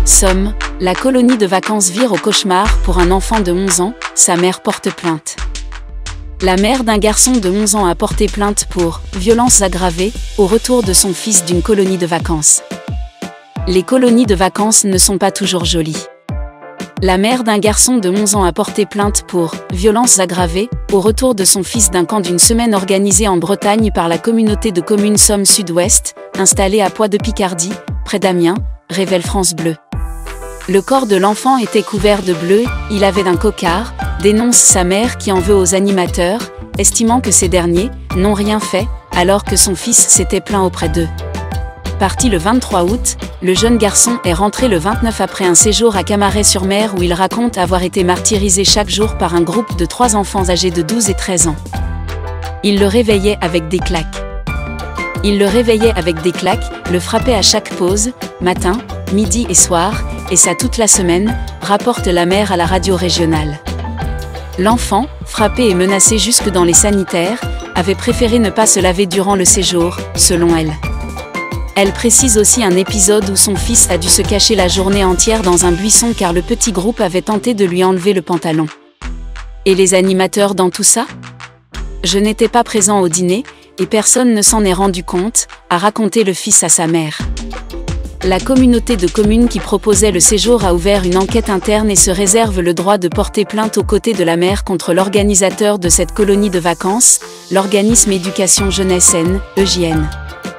Somme, la colonie de vacances vire au cauchemar pour un enfant de 11 ans, sa mère porte plainte. La mère d'un garçon de 11 ans a porté plainte pour violences aggravées au retour de son fils d'une colonie de vacances. Les colonies de vacances ne sont pas toujours jolies. La mère d'un garçon de 11 ans a porté plainte pour violences aggravées au retour de son fils d'un camp d'une semaine organisé en Bretagne par la communauté de communes Somme Sud-Ouest, installée à Poix de Picardie, près d'Amiens, révèle France Bleu. Le corps de l'enfant était couvert de bleu, il avait d'un cocard, dénonce sa mère qui en veut aux animateurs, estimant que ces derniers n'ont rien fait, alors que son fils s'était plaint auprès d'eux. Parti le 23 août, le jeune garçon est rentré le 29 après un séjour à Camaret-sur-Mer où il raconte avoir été martyrisé chaque jour par un groupe de 3 enfants âgés de 12 et 13 ans. Il le réveillait avec des claques. Le frappait à chaque pause, matin, midi et soir, et ça toute la semaine, rapporte la mère à la radio régionale. L'enfant, frappé et menacé jusque dans les sanitaires, avait préféré ne pas se laver durant le séjour, selon elle. Elle précise aussi un épisode où son fils a dû se cacher la journée entière dans un buisson car le petit groupe avait tenté de lui enlever le pantalon. Et les animateurs dans tout ça ? Je n'étais pas présent au dîner, et personne ne s'en est rendu compte, a raconté le fils à sa mère. La communauté de communes qui proposait le séjour a ouvert une enquête interne et se réserve le droit de porter plainte aux côtés de la mère contre l'organisateur de cette colonie de vacances, l'organisme Éducation Jeunesse N, EJN.